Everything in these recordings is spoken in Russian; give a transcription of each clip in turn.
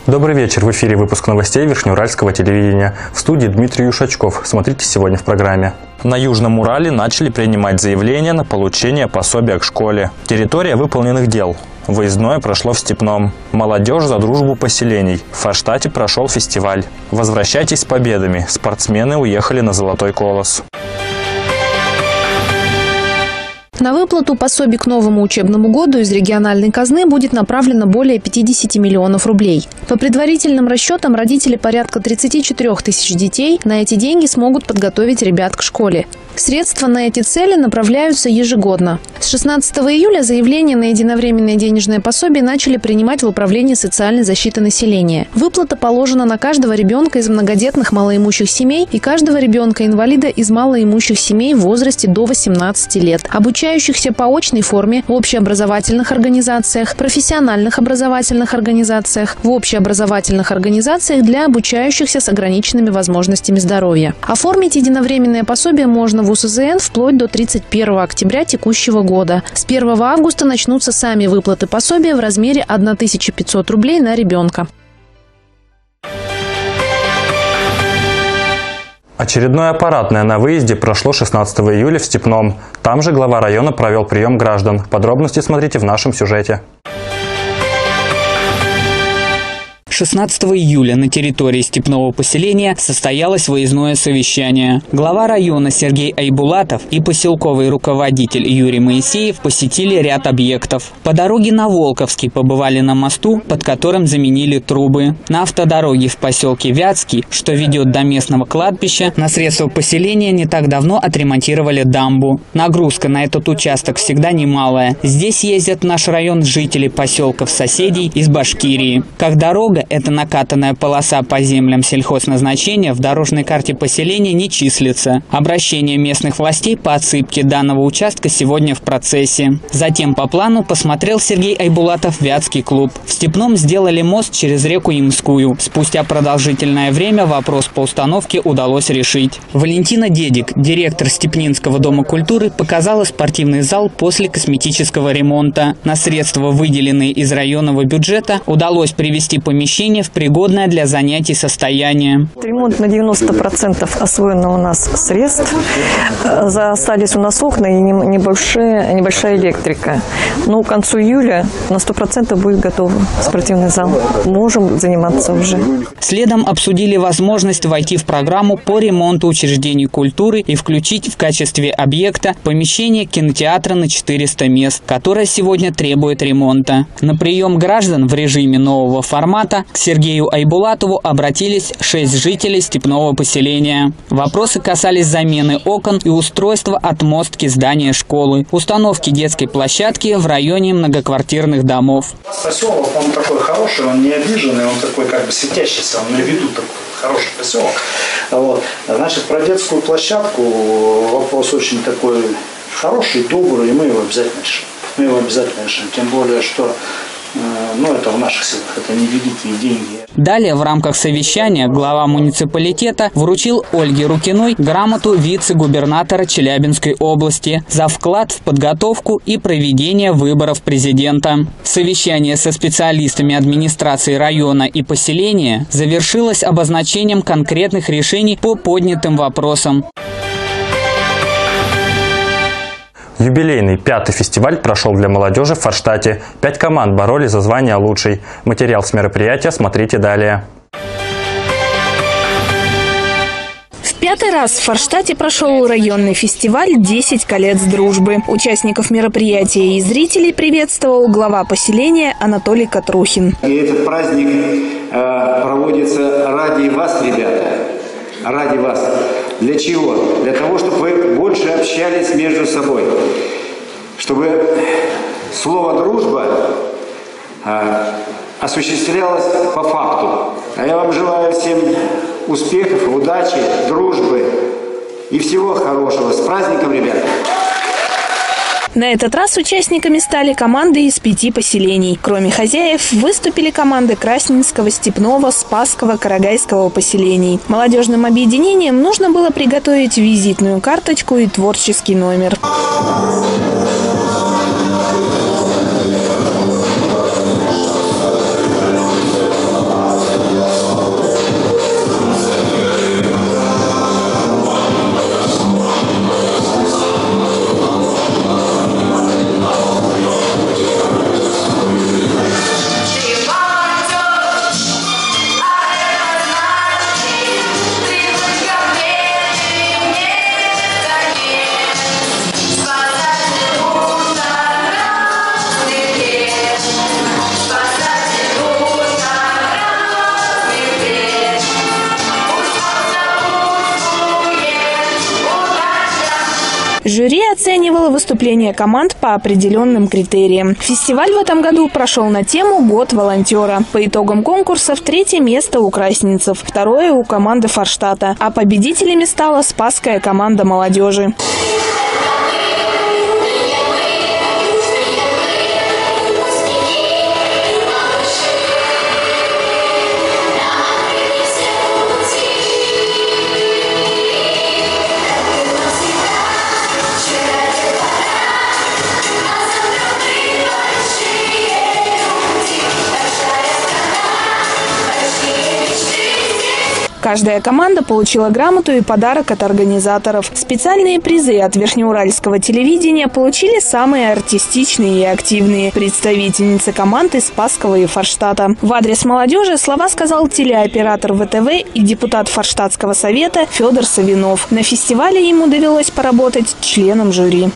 Добрый вечер. В эфире выпуск новостей Верхнеуральского телевидения. В студии Дмитрий Юшачков. Смотрите сегодня в программе. На Южном Урале начали принимать заявления на получение пособия к школе. Территория выполненных дел. Выездное прошло в Степном. Молодежь за дружбу поселений. В Форштате прошел фестиваль. Возвращайтесь с победами. Спортсмены уехали на Золотой Колос. На выплату пособий к новому учебному году из региональной казны будет направлено более 50 миллионов рублей. По предварительным расчетам, родители порядка 34 тысяч детей на эти деньги смогут подготовить ребят к школе. Средства на эти цели направляются ежегодно. С 16 июля заявления на единовременное денежное пособие начали принимать в Управлении социальной защиты населения. Выплата положена на каждого ребенка из многодетных малоимущих семей и каждого ребенка-инвалида из малоимущих семей в возрасте до 18 лет, обучающихся по очной форме в общеобразовательных организациях, профессиональных образовательных организациях, в общеобразовательных организациях для обучающихся с ограниченными возможностями здоровья. Оформить единовременное пособие можно в УСЗН вплоть до 31 октября текущего года. С 1 августа начнутся сами выплаты пособия в размере 1500 рублей на ребенка. Очередное аппаратное на выезде прошло 16 июля в Степном. Там же глава района провел прием граждан. Подробности смотрите в нашем сюжете. 16 июля на территории степного поселения состоялось выездное совещание. Глава района Сергей Айбулатов и поселковый руководитель Юрий Моисеев посетили ряд объектов. По дороге на Волковский побывали на мосту, под которым заменили трубы. На автодороге в поселке Вятский, что ведет до местного кладбища, на средства поселения не так давно отремонтировали дамбу. Нагрузка на этот участок всегда немалая. Здесь ездят в наш район жители поселков соседей из Башкирии. Как дорога, эта накатанная полоса по землям сельхозназначения в дорожной карте поселения не числится. Обращение местных властей по отсыпке данного участка сегодня в процессе. Затем по плану посмотрел Сергей Айбулатов Вятский клуб. В Степном сделали мост через реку Ямскую. Спустя продолжительное время вопрос по установке удалось решить. Валентина Дедик, директор Степнинского дома культуры, показала спортивный зал после косметического ремонта. На средства, выделенные из районного бюджета, удалось привести помещение в пригодное для занятий состояние. Ремонт на 90% освоено у нас средств. Остались у нас окна и небольшая электрика. Но к концу июля на 100% будет готов спортивный зал. Можем заниматься уже. Следом обсудили возможность войти в программу по ремонту учреждений культуры и включить в качестве объекта помещение кинотеатра на 400 мест, которое сегодня требует ремонта. На прием граждан в режиме нового формата к Сергею Айбулатову обратились 6 жителей степного поселения. Вопросы касались замены окон и устройства отмостки здания школы, установки детской площадки в районе многоквартирных домов. Поселок, он такой хороший, он не обиженный, он такой как бы светящийся, он на виду такой хороший поселок. Вот. Значит, про детскую площадку вопрос очень такой хороший, добрый, и мы его обязательно решим. Тем более, что это в наших силах, это не великие деньги. Далее в рамках совещания глава муниципалитета вручил Ольге Рукиной грамоту вице-губернатора Челябинской области за вклад в подготовку и проведение выборов президента. Совещание со специалистами администрации района и поселения завершилось обозначением конкретных решений по поднятым вопросам. Юбилейный 5-й фестиваль прошел для молодежи в Форштате. 5 команд боролись за звание лучшей. Материал с мероприятия смотрите далее. В 5-й раз в Форштате прошел районный фестиваль «10 колец дружбы». Участников мероприятия и зрителей приветствовал глава поселения Анатолий Катрухин. И этот праздник проводится ради вас, ребята. Ради вас. Для чего? Для того, чтобы вы больше общались между собой. Чтобы слово «дружба» осуществлялось по факту. А я вам желаю всем успехов, удачи, дружбы и всего хорошего. С праздником, ребята! На этот раз участниками стали команды из 5 поселений. Кроме хозяев, выступили команды Красненского, Степного, Спасского, Карагайского поселений. Молодежным объединениям нужно было приготовить визитную карточку и творческий номер. оценивала выступления команд по определенным критериям. Фестиваль в этом году прошел на тему «Год волонтера». По итогам конкурсов 3-е место у красницев, 2-е у команды Форштата, а победителями стала спасская команда молодежи. Каждая команда получила грамоту и подарок от организаторов. Специальные призы от Верхнеуральского телевидения получили самые артистичные и активные представительницы команд из Спасского и Форштата. В адрес молодежи слова сказал телеоператор ВТВ и депутат Форштатского совета Федор Савинов. На фестивале ему довелось поработать членом жюри.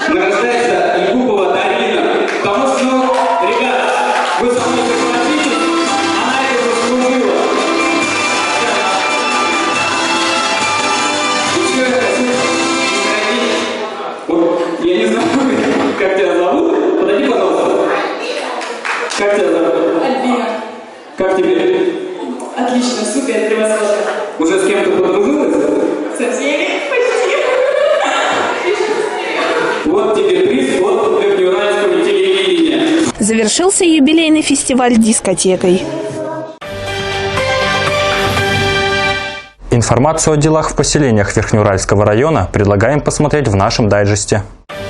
Я не знаю, как тебя зовут? Подойди, пожалуйста. Как тебя зовут? Альбина. Как тебе? Отлично, супер, превосходно. Уже с кем-то подружилась? Со всеми? Почти. Вот тебе приз от Верхнеуральского телевидения. Завершился юбилейный фестиваль дискотекой. Информацию о делах в поселениях Верхнеуральского района предлагаем посмотреть в нашем дайджесте.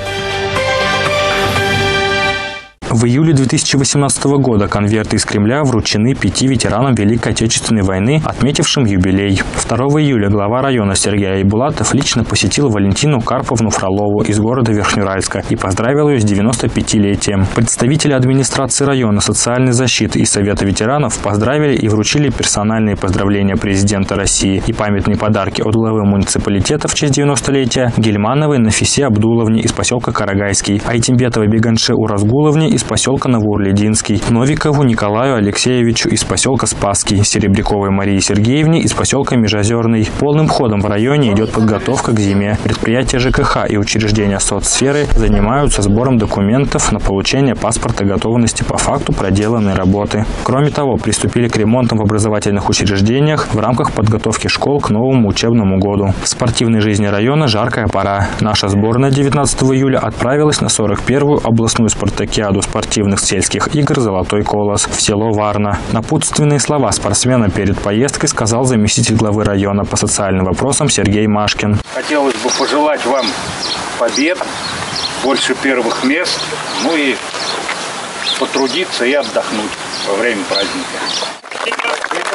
В июле 2018 года конверты из Кремля вручены 5 ветеранам Великой Отечественной войны, отметившим юбилей. 2 июля глава района Сергей Айбулатов лично посетил Валентину Карповну Фролову из города Верхнеуральска и поздравил ее с 95-летием. Представители администрации района, социальной защиты и Совета ветеранов поздравили и вручили персональные поздравления президента России и памятные подарки от главы муниципалитета в честь 90-летия Гельмановой Нафисе Абдуловне из поселка Карагайский, Айтимбетовой Беганше Уразгуловне из поселка Новоорлединский, Новикову Николаю Алексеевичу из поселка Спасский, Серебряковой Марии Сергеевне из поселка Межозерный. Полным ходом в районе идет подготовка к зиме. Предприятия ЖКХ и учреждения соцсферы занимаются сбором документов на получение паспорта готовности по факту проделанной работы. Кроме того, приступили к ремонтам в образовательных учреждениях в рамках подготовки школ к новому учебному году. В спортивной жизни района жаркая пора. Наша сборная 19 июля отправилась на 41-ю областную спартакиаду спортивных сельских игр «Золотой колос» в село Варна. Напутственные слова спортсмена перед поездкой сказал заместитель главы района по социальным вопросам Сергей Машкин. Хотелось бы пожелать вам побед, больше первых мест, ну и потрудиться и отдохнуть во время праздника.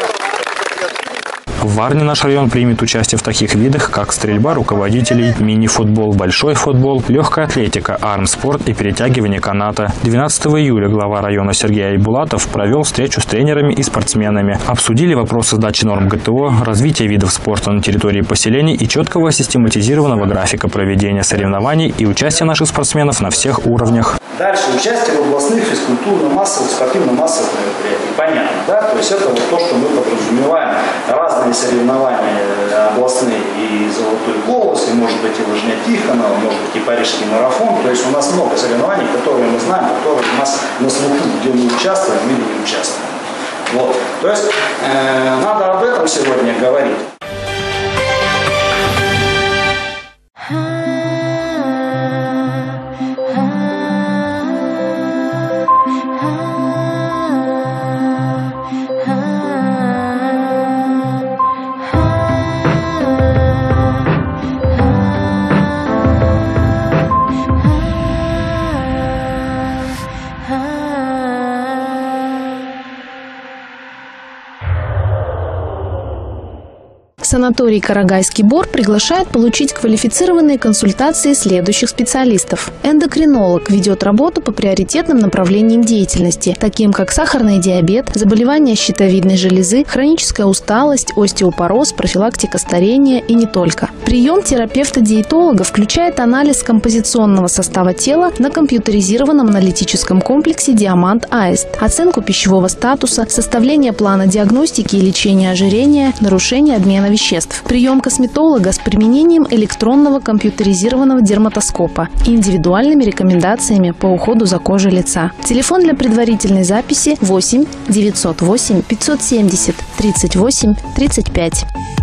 В Варне наш район примет участие в таких видах, как стрельба руководителей, мини-футбол, большой футбол, легкая атлетика, армспорт и перетягивание каната. 12 июля глава района Сергей Айбулатов провел встречу с тренерами и спортсменами. Обсудили вопросы сдачи норм ГТО, развития видов спорта на территории поселений и четкого систематизированного графика проведения соревнований и участия наших спортсменов на всех уровнях. Дальше участие в областных физкультурно-массовых, спортивно-массовых мероприятиях. Понятно, да? То есть это вот то, что мы подразумеваем. Разные соревнования областные, и «Золотой колос», и, может быть, и «Лыжня Тихонова», может быть, и «Парижский марафон». То есть у нас много соревнований, которые мы знаем, которые у нас на слуху, где мы участвуем или не участвуем. Вот. То есть надо об этом сегодня говорить. Санаторий «Карагайский бор» приглашает получить квалифицированные консультации следующих специалистов. Эндокринолог ведет работу по приоритетным направлениям деятельности, таким как сахарный диабет, заболевания щитовидной железы, хроническая усталость, остеопороз, профилактика старения и не только. Прием терапевта-диетолога включает анализ композиционного состава тела на компьютеризированном аналитическом комплексе «Диамант-Аист», оценку пищевого статуса, составление плана диагностики и лечения ожирения, нарушение обмена веществ. веществ. Прием косметолога с применением электронного компьютеризированного дерматоскопа и индивидуальными рекомендациями по уходу за кожей лица. Телефон для предварительной записи 8 908 570 38 35.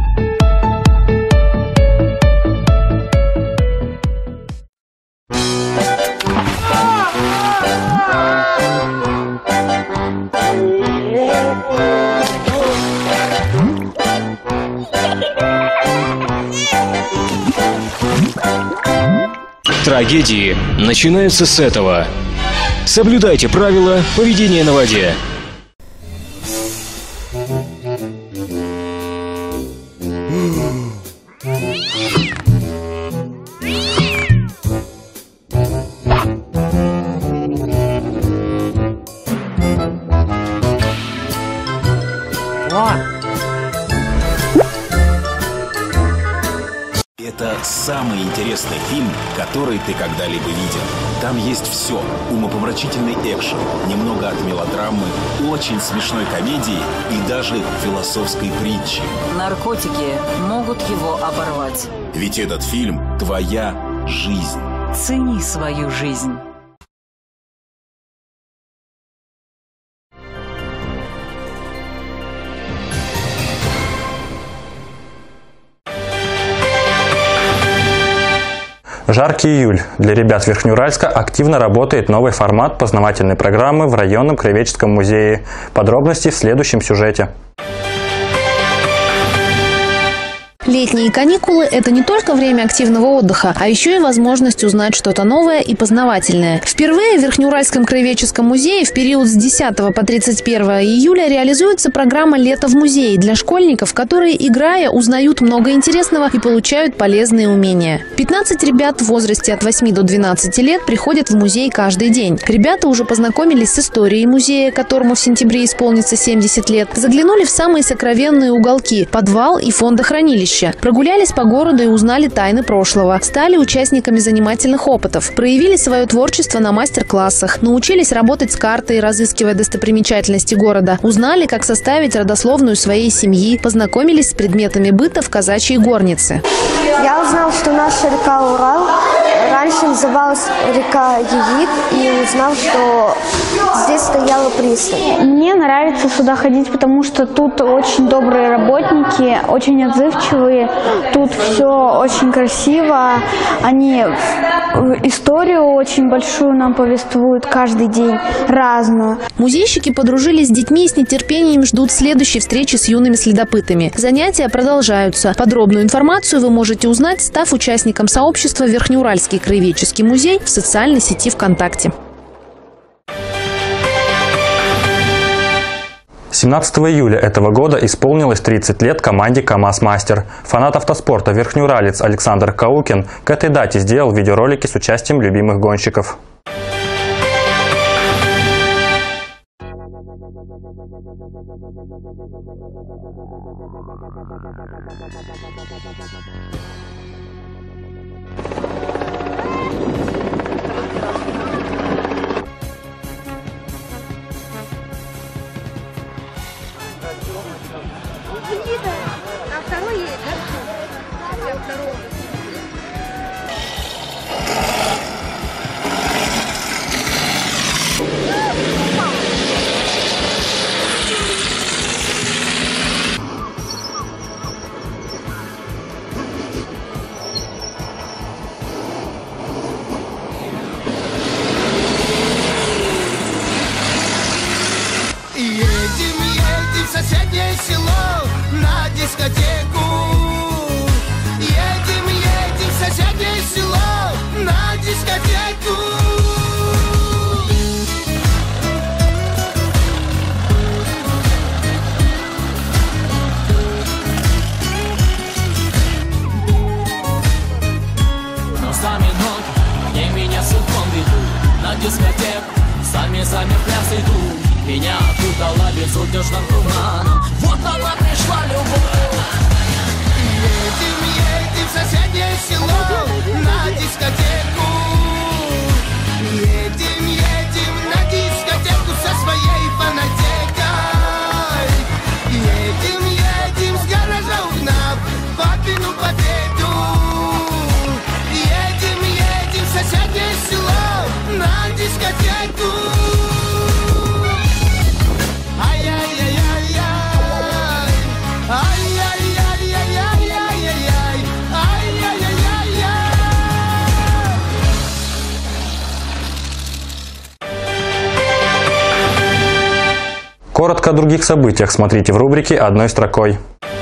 Трагедии начинаются с этого. Соблюдайте правила поведения на воде. Это самый интересный фильм, который ты когда-либо видел. Там есть все. Умопомрачительный экшен, немного от мелодрамы, очень смешной комедии и даже философской притчи. Наркотики могут его оборвать. Ведь этот фильм – твоя жизнь. Цени свою жизнь. Жаркий июль. Для ребят Верхнеуральска активно работает новый формат познавательной программы в районном краеведческом музее. Подробности в следующем сюжете. Летние каникулы – это не только время активного отдыха, а еще и возможность узнать что-то новое и познавательное. Впервые в Верхнеуральском краеведческом музее в период с 10 по 31 июля реализуется программа «Лето в музее» для школьников, которые, играя, узнают много интересного и получают полезные умения. 15 ребят в возрасте от 8 до 12 лет приходят в музей каждый день. Ребята уже познакомились с историей музея, которому в сентябре исполнится 70 лет, заглянули в самые сокровенные уголки – подвал и фондохранилище. Прогулялись по городу и узнали тайны прошлого. Стали участниками занимательных опытов. Проявили свое творчество на мастер-классах. Научились работать с картой, разыскивая достопримечательности города. Узнали, как составить родословную своей семьи. Познакомились с предметами быта в казачьей горнице. Я узнал, что наша река Урал раньше называлась река Яик, и узнал, что здесь стояла пристань. Мне нравится сюда ходить, потому что тут очень добрые работники, очень отзывчивые. Тут все очень красиво. Они историю очень большую нам повествуют каждый день, разную. Музейщики подружились с детьми и с нетерпением ждут следующей встречи с юными следопытами. Занятия продолжаются. Подробную информацию вы можете узнать, став участником сообщества «Верхнеуральский краеведческий музей» в социальной сети ВКонтакте. 17 июля этого года исполнилось 30 лет команде КамАЗ-Мастер. Фанат автоспорта верхнеуралец Александр Каукин к этой дате сделал видеоролики с участием любимых гонщиков. Едем в соседнее село на дискотеку. Едем в соседнее село на дискотеку. Но сами ноги, они меня судьбом ведут на дискотеку, сами в пляс идут. Меня окутала безудержным туманом. Вот она пришла любовь. Едем в соседнее село на дискотеку. Едем на дискотеку со своей фанатекой. Едем с гаража угнав Коротко о других событиях смотрите в рубрике «Одной строкой».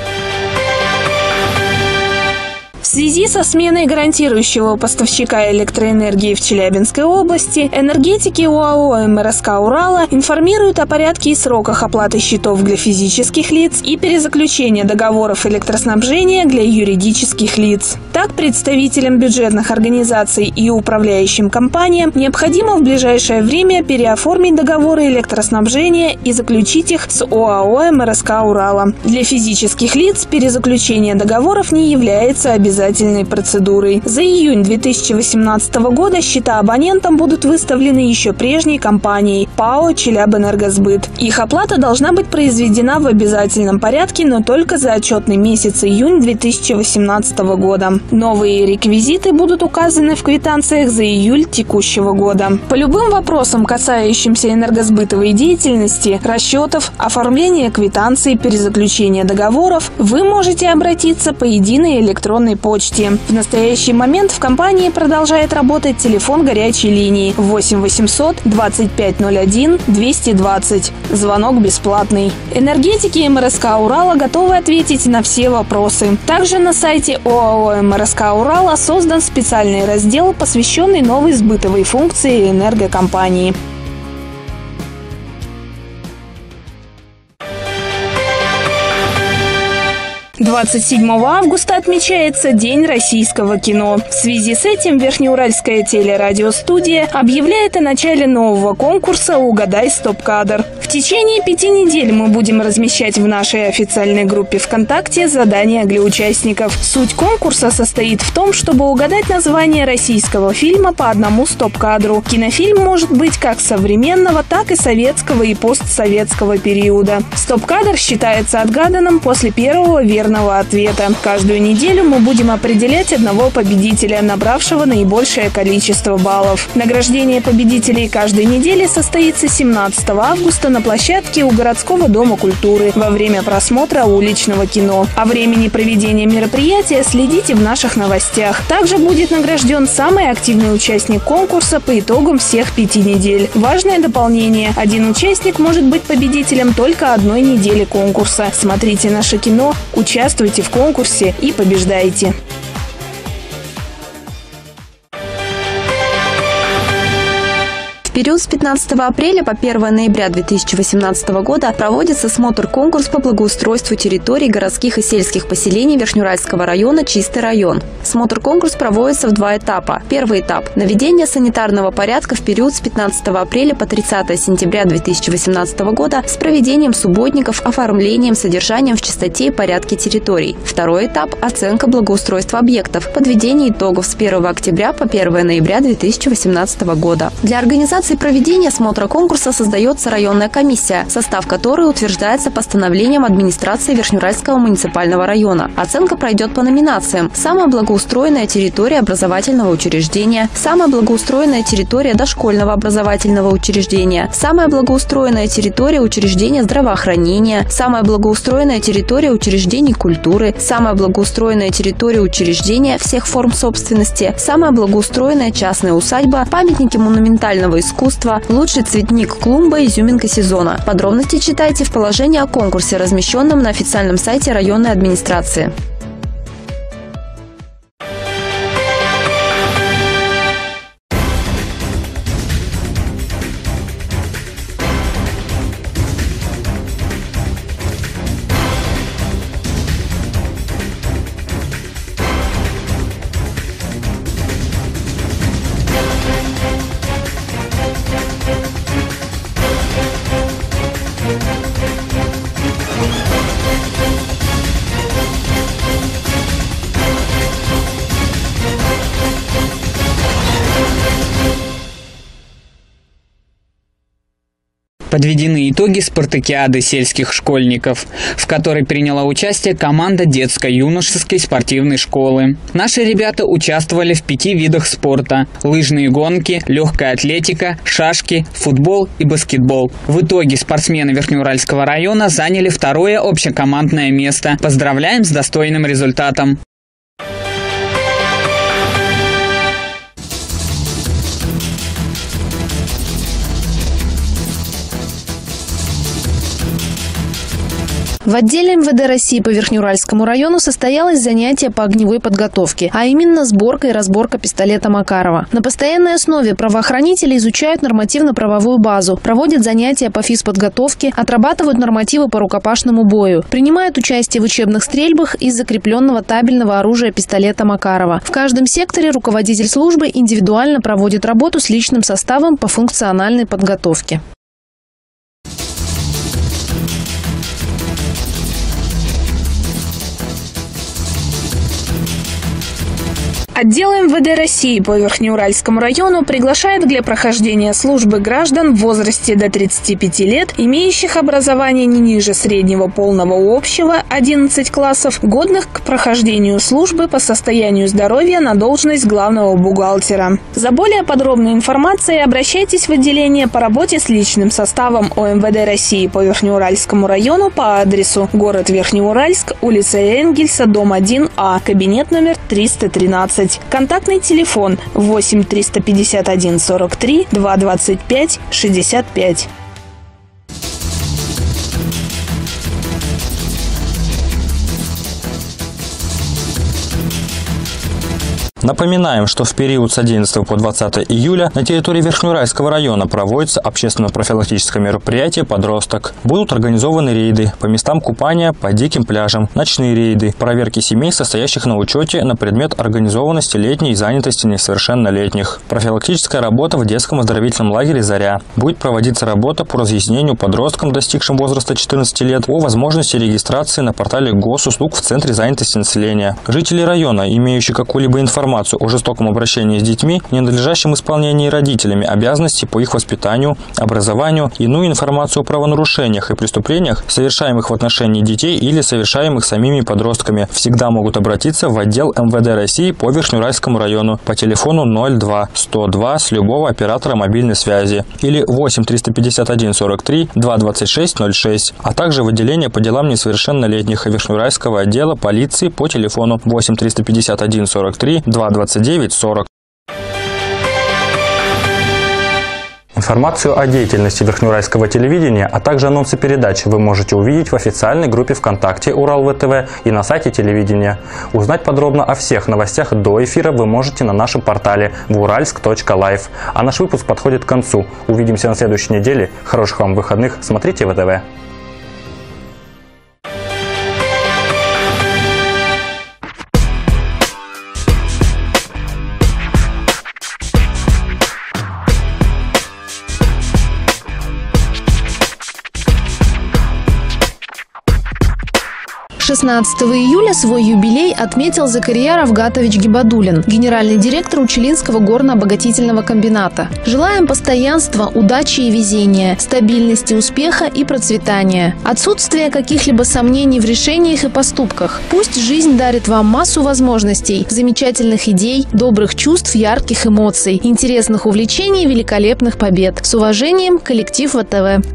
В связи со сменой гарантирующего поставщика электроэнергии в Челябинской области, энергетики ОАО МРСК «Урала» информируют о порядке и сроках оплаты счетов для физических лиц и перезаключения договоров электроснабжения для юридических лиц. Так, представителям бюджетных организаций и управляющим компаниям необходимо в ближайшее время переоформить договоры электроснабжения и заключить их с ОАО МРСК «Урала». Для физических лиц перезаключение договоров не является обязательной процедурой. За июнь 2018 года счета абонентам будут выставлены еще прежней компанией ПАО «Челябэнергосбыт». Их оплата должна быть произведена в обязательном порядке, но только за отчетный месяц июнь 2018 года. Новые реквизиты будут указаны в квитанциях за июль текущего года. По любым вопросам, касающимся энергосбытовой деятельности, расчетов, оформления квитанций, перезаключения договоров, вы можете обратиться по единой электронной почте. В настоящий момент в компании продолжает работать телефон горячей линии 8 800 2501 220. Звонок бесплатный. Энергетики МРСК «Урала» готовы ответить на все вопросы. Также на сайте ОАО МРСК «Урала» создан специальный раздел, посвященный новой сбытовой функции энергокомпании. 27 августа отмечается День российского кино. В связи с этим Верхнеуральская телерадиостудия объявляет о начале нового конкурса «Угадай стоп-кадр». В течение 5 недель мы будем размещать в нашей официальной группе ВКонтакте задания для участников. Суть конкурса состоит в том, чтобы угадать название российского фильма по одному стоп-кадру. Кинофильм может быть как современного, так и советского и постсоветского периода. Стоп-кадр считается отгаданным после первого верного ответа. Каждую неделю мы будем определять одного победителя, набравшего наибольшее количество баллов. Награждение победителей каждой недели состоится 17 августа на площадке у городского дома культуры во время просмотра уличного кино. О времени проведения мероприятия следите в наших новостях. Также будет награжден самый активный участник конкурса по итогам всех 5 недель. Важное дополнение: один участник может быть победителем только одной недели конкурса. Смотрите наше кино, участвуйте в конкурсе и побеждайте. В период с 15 апреля по 1 ноября 2018 года проводится смотр-конкурс по благоустройству территорий городских и сельских поселений Верхнеуральского района «Чистый район». Смотр-конкурс проводится в 2 этапа. Первый этап – наведение санитарного порядка в период с 15 апреля по 30 сентября 2018 года с проведением субботников, оформлением, содержанием в чистоте и порядке территорий. Второй этап – оценка благоустройства объектов, подведение итогов с 1 октября по 1 ноября 2018 года. Для организации проведения смотра конкурса создается районная комиссия, состав которой утверждается постановлением администрации Верхнеуральского муниципального района. Оценка пройдет по номинациям: самая благоустроенная территория образовательного учреждения, самая благоустроенная территория дошкольного образовательного учреждения, самая благоустроенная территория учреждения здравоохранения, самая благоустроенная территория учреждений культуры, самая благоустроенная территория учреждения всех форм собственности, самая благоустроенная частная усадьба, памятники монументального искусства, лучший цветник клумба, изюминка сезона. Подробности читайте в положении о конкурсе, размещенном на официальном сайте районной администрации. Подведены итоги спартакиады сельских школьников, в которой приняла участие команда детско-юношеской спортивной школы. Наши ребята участвовали в 5 видах спорта: лыжные гонки, легкая атлетика, шашки, футбол и баскетбол. В итоге спортсмены Верхнеуральского района заняли 2-е общекомандное место. Поздравляем с достойным результатом! В отделе МВД России по Верхнеуральскому району состоялось занятие по огневой подготовке, а именно сборка и разборка пистолета Макарова. На постоянной основе правоохранители изучают нормативно-правовую базу, проводят занятия по физподготовке, отрабатывают нормативы по рукопашному бою, принимают участие в учебных стрельбах из закрепленного табельного оружия пистолета Макарова. В каждом секторе руководитель службы индивидуально проводит работу с личным составом по функциональной подготовке. Отдел МВД России по Верхнеуральскому району приглашает для прохождения службы граждан в возрасте до 35 лет, имеющих образование не ниже среднего полного общего 11 классов, годных к прохождению службы по состоянию здоровья на должность главного бухгалтера. За более подробной информацией обращайтесь в отделение по работе с личным составом ОМВД России по Верхнеуральскому району по адресу город Верхнеуральск, улица Энгельса, дом 1А, кабинет номер 313. Контактный телефон 8 351 43 225 65. Напоминаем, что в период с 11 по 20 июля на территории Верхнеуральского района проводится общественно-профилактическое мероприятие «Подросток». Будут организованы рейды по местам купания, по диким пляжам, ночные рейды, проверки семей, состоящих на учете на предмет организованности летней занятости несовершеннолетних. Профилактическая работа в детском оздоровительном лагере «Заря». Будет проводиться работа по разъяснению подросткам, достигшим возраста 14 лет, о возможности регистрации на портале госуслуг в Центре занятости населения. Жители района, имеющие какую-либо информацию о жестоком обращении с детьми, ненадлежащем исполнении родителями обязанностей по их воспитанию, образованию, иную информацию о правонарушениях и преступлениях, совершаемых в отношении детей или совершаемых самими подростками, всегда могут обратиться в отдел МВД России по Верхнеуральскому району по телефону 02 102 с любого оператора мобильной связи или 8 351 43 226 06, а также в отделение по делам несовершеннолетних Верхнеуральского отдела полиции по телефону 8 351 43 229 40. Информацию о деятельности Верхнеуральского телевидения, а также анонсы передач вы можете увидеть в официальной группе ВКонтакте Урал ВТВ и на сайте телевидения. Узнать подробно о всех новостях до эфира вы можете на нашем портале вуральск.лайв. А наш выпуск подходит к концу. Увидимся на следующей неделе. Хороших вам выходных. Смотрите ВТВ. 16 июля свой юбилей отметил Закария Равгатович Гибадулин, генеральный директор Учелинского горно-обогатительного комбината. Желаем постоянства, удачи и везения, стабильности, успеха и процветания. Отсутствие каких-либо сомнений в решениях и поступках. Пусть жизнь дарит вам массу возможностей, замечательных идей, добрых чувств, ярких эмоций, интересных увлечений, великолепных побед. С уважением, коллектив ВТВ.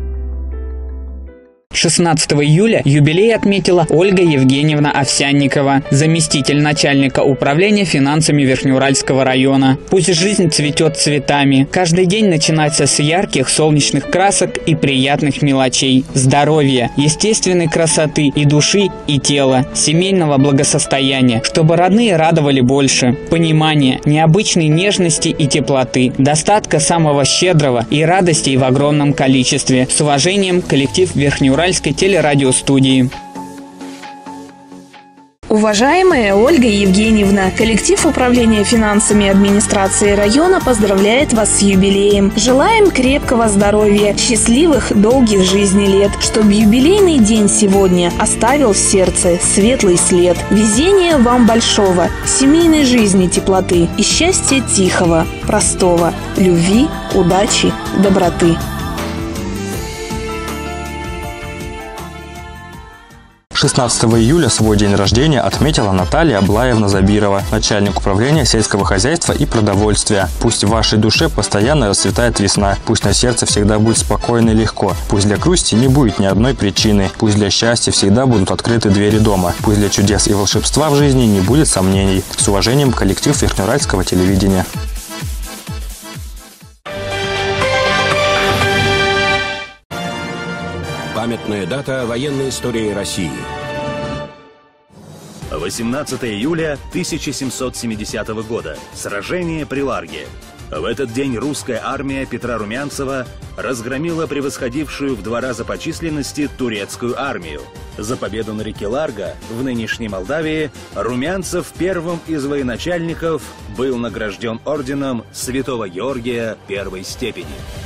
16 июля юбилей отметила Ольга Евгеньевна Овсянникова, заместитель начальника управления финансами Верхнеуральского района. Пусть жизнь цветет цветами. Каждый день начинается с ярких солнечных красок и приятных мелочей. Здоровья, естественной красоты и души, и тела, семейного благосостояния, чтобы родные радовали больше, понимания, необычной нежности и теплоты, достатка самого щедрого и радостей в огромном количестве. С уважением, коллектив Верхнеуральской телерадиостудии. Уважаемая Ольга Евгеньевна, коллектив управления финансами администрации района поздравляет вас с юбилеем. Желаем крепкого здоровья, счастливых, долгих жизни лет, чтобы юбилейный день сегодня оставил в сердце светлый след. Везения вам большого, семейной жизни теплоты и счастья тихого, простого, любви, удачи, доброты. 16 июля свой день рождения отметила Наталья Аблаевна Забирова, начальник управления сельского хозяйства и продовольствия. Пусть в вашей душе постоянно расцветает весна, пусть на сердце всегда будет спокойно и легко, пусть для грусти не будет ни одной причины, пусть для счастья всегда будут открыты двери дома, пусть для чудес и волшебства в жизни не будет сомнений. С уважением, коллектив Верхнеуральского телевидения. Памятная дата военной истории России. 18 июля 1770 года. Сражение при Ларге. В этот день русская армия Петра Румянцева разгромила превосходившую в 2 раза по численности турецкую армию. За победу на реке Ларга в нынешней Молдавии Румянцев первым из военачальников был награжден орденом Святого Георгия первой степени.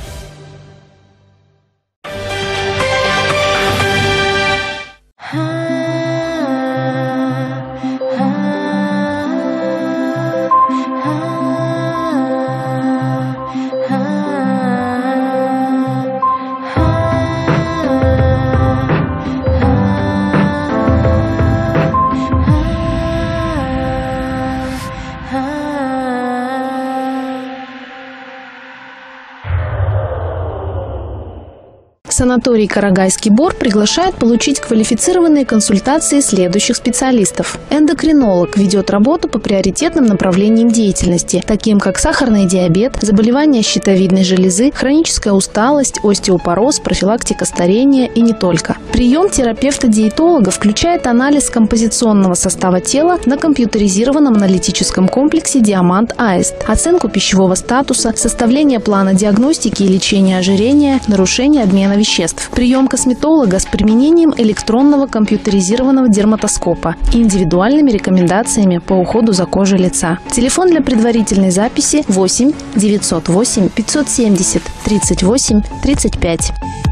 Санаторий «Карагайский Бор» приглашает получить квалифицированные консультации следующих специалистов. Эндокринолог ведет работу по приоритетным направлениям деятельности, таким как сахарный диабет, заболевания щитовидной железы, хроническая усталость, остеопороз, профилактика старения и не только. Прием терапевта-диетолога включает анализ композиционного состава тела на компьютеризированном аналитическом комплексе «Диамант-Аист», оценку пищевого статуса, составление плана диагностики и лечения ожирения, нарушение обмена веществ. Прием косметолога с применением электронного компьютеризированного дерматоскопа и индивидуальными рекомендациями по уходу за кожей лица. Телефон для предварительной записи 8 908 570 38 35.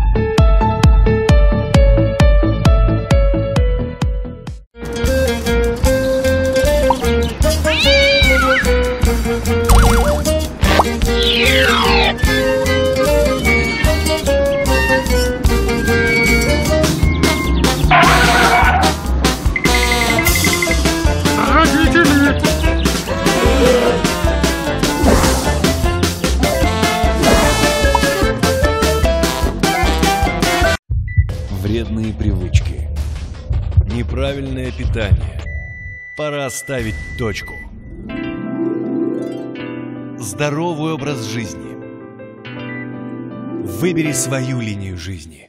Вредные привычки, неправильное питание. Пора ставить точку. Здоровый образ жизни. Выбери свою линию жизни.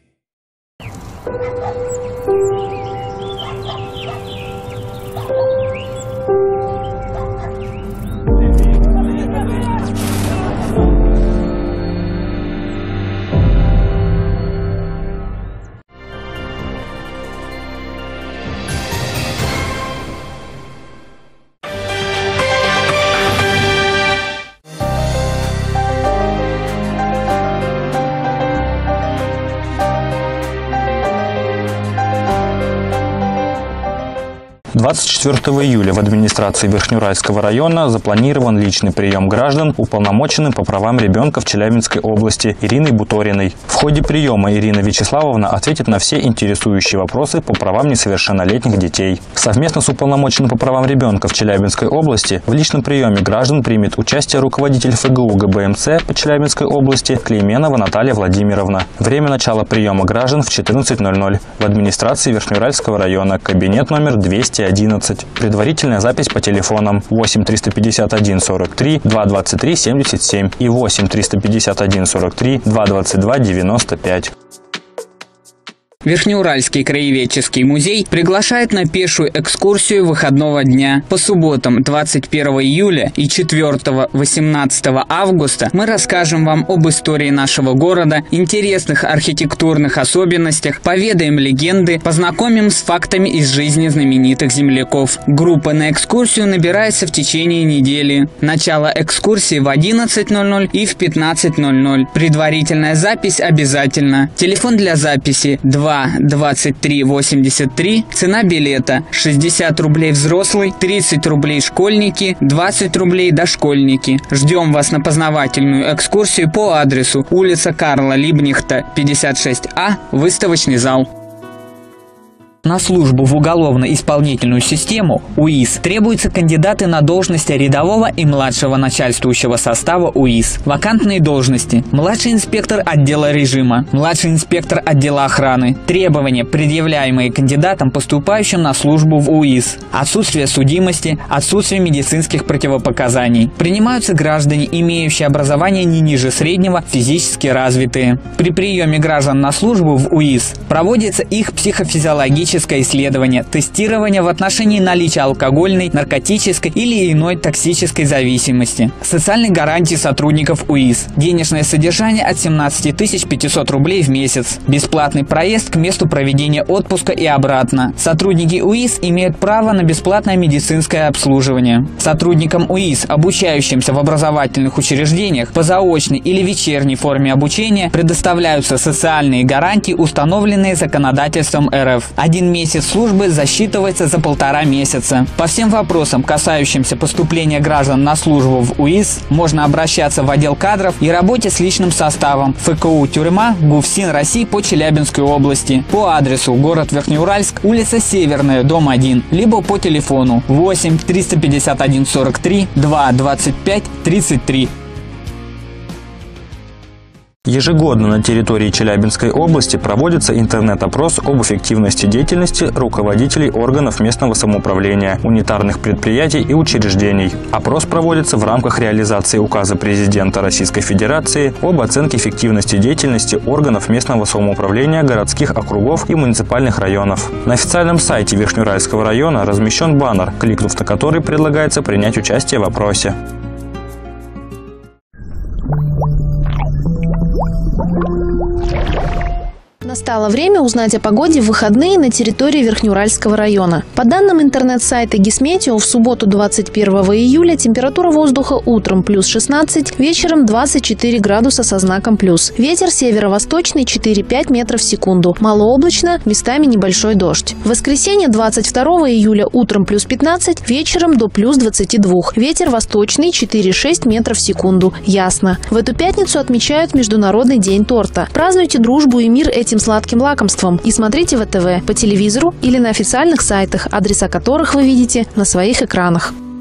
– 24 июля в администрации Верхнеуральского района запланирован личный прием граждан, уполномоченным по правам ребенка в Челябинской области Ириной Буториной. В ходе приема Ирина Вячеславовна ответит на все интересующие вопросы по правам несовершеннолетних детей. Совместно с уполномоченным по правам ребенка в Челябинской области в личном приеме граждан примет участие руководитель ФГУ ГБМЦ по Челябинской области Клейменова Наталья Владимировна. Время начала приема граждан в 14:00 в администрации Верхнеуральского района, кабинет номер 211. Предварительная запись по телефонам 8 351 43 223 77 и 8 351 43 222 95. Верхнеуральский краеведческий музей приглашает на пешую экскурсию выходного дня. По субботам 21 июля и 4-18 августа мы расскажем вам об истории нашего города, интересных архитектурных особенностях, поведаем легенды, познакомим с фактами из жизни знаменитых земляков. Группа на экскурсию набирается в течение недели. Начало экскурсии в 11:00 и в 15:00. Предварительная запись обязательно. Телефон для записи 2 23 83. Цена билета 60 рублей взрослый, 30 рублей школьники, 20 рублей дошкольники. Ждем вас на познавательную экскурсию по адресу улица Карла Либнихта, 56А, выставочный зал. На службу в уголовно-исполнительную систему УИС требуются кандидаты на должности рядового и младшего начальствующего состава УИС. Вакантные должности: младший инспектор отдела режима, младший инспектор отдела охраны. Требования, предъявляемые кандидатам, поступающим на службу в УИС: отсутствие судимости, отсутствие медицинских противопоказаний. Принимаются граждане, имеющие образование не ниже среднего, физически развитые. При приеме граждан на службу в УИС проводится их психофизиологическое исследование, тестирование в отношении наличия алкогольной, наркотической или иной токсической зависимости. Социальные гарантии сотрудников УИС: денежное содержание от 17 500 рублей в месяц, бесплатный проезд к месту проведения отпуска и обратно. Сотрудники УИС имеют право на бесплатное медицинское обслуживание. Сотрудникам УИС, обучающимся в образовательных учреждениях по заочной или вечерней форме обучения, предоставляются социальные гарантии, установленные законодательством РФ. 1 месяц службы засчитывается за 1,5 месяца. По всем вопросам, касающимся поступления граждан на службу в УИС, можно обращаться в отдел кадров и работе с личным составом ФКУ «Тюрьма» ГУФСИН России по Челябинской области по адресу: город Верхнеуральск, улица Северная, дом 1, либо по телефону 8 351 43 2 25 33. Ежегодно на территории Челябинской области проводится интернет-опрос об эффективности деятельности руководителей органов местного самоуправления, унитарных предприятий и учреждений. Опрос проводится в рамках реализации указа президента Российской Федерации об оценке эффективности деятельности органов местного самоуправления городских округов и муниципальных районов. На официальном сайте Верхнеуральского района размещен баннер, кликнув на который предлагается принять участие в опросе. Настало время узнать о погоде в выходные на территории Верхнеуральского района. По данным интернет-сайта Гисметео, в субботу 21 июля температура воздуха утром плюс 16, вечером 24 градуса со знаком плюс. Ветер северо-восточный 4-5 метров в секунду. Малооблачно, местами небольшой дождь. В воскресенье 22 июля утром плюс 15, вечером до плюс 22. Ветер восточный 4-6 метров в секунду. Ясно. В эту пятницу отмечают Международный день торта. Празднуйте дружбу и мир этим сладким лакомством и смотрите ВТВ по телевизору или на официальных сайтах, адреса которых вы видите на своих экранах.